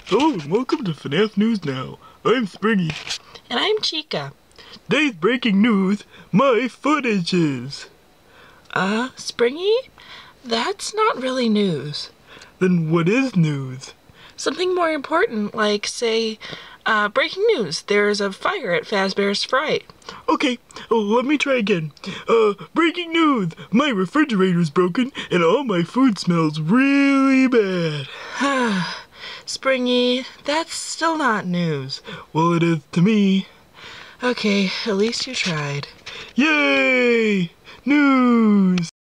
Hello and welcome to Fnaf News Now. I'm Springy. And I'm Chica. Today's breaking news, my foot itches. Springy? That's not really news. Then what is news? Something more important, like, say, breaking news. There's a fire at Fazbear's Fright. Okay, let me try again. Breaking news, my refrigerator's broken and all my food smells really bad. Springy, that's still not news. Well, it is to me. Okay, at least you tried. Yay! News!